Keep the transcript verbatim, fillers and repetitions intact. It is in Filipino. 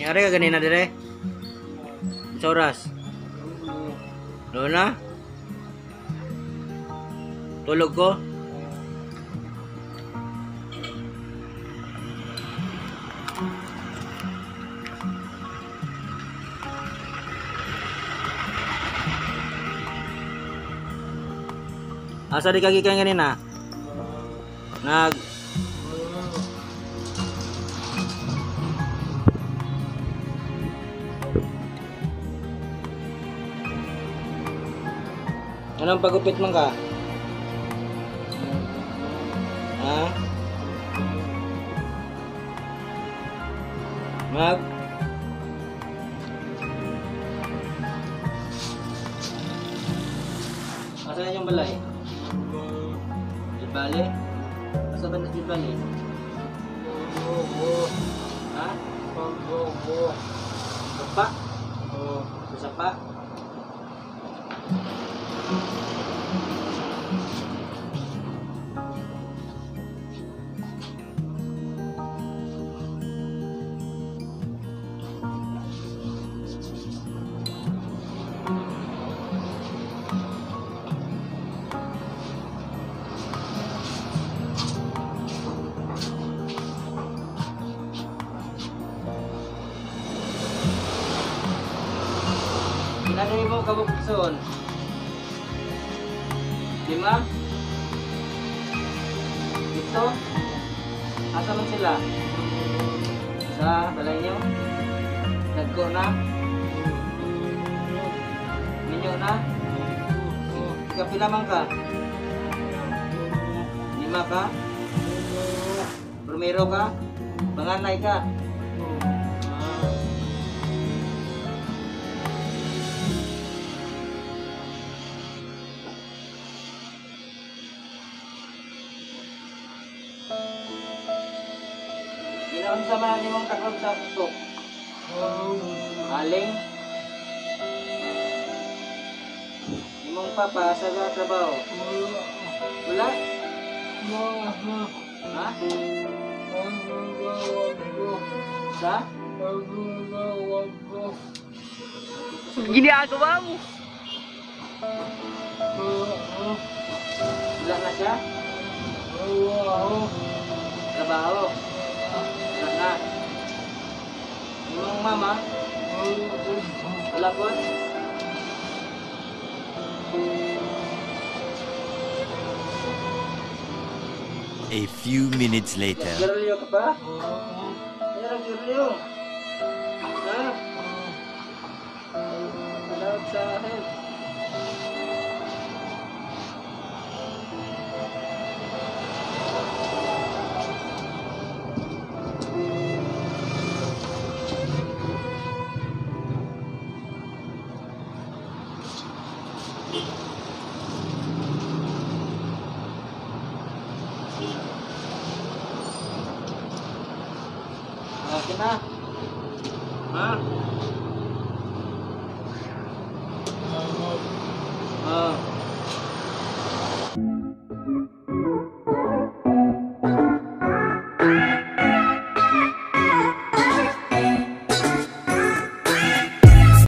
Yari ka ganina dire? Sa oras? Doon na? Tulog ko? Asa di kagi kayo ganina? Nag... Anong pagupit man ka? Ha? Mag? Asan yung balay? Jibali? Asa ba na Jibali? Ha? Sapa? Sapa? Ilan mo kabukson? Lima? Ito? Asa man sila? Sa balay nyo? Nagko na? Minyo na? Kapila man ka? Lima ka? Primero ka? Manganay ka? Ginaon sa mga nimong takot sa ito? Aling? Nimong papa sa trabaho? Wala? Ha? Sa? Ginagawa mo? Wala na siya? Trabaho? Wala na. Yung mama? Wala po? A few minutes later. Nagsirilyo ka ba? Kaya nagsirilyo. Ha? Malawag sa akin. Akin na. Ha? Ah.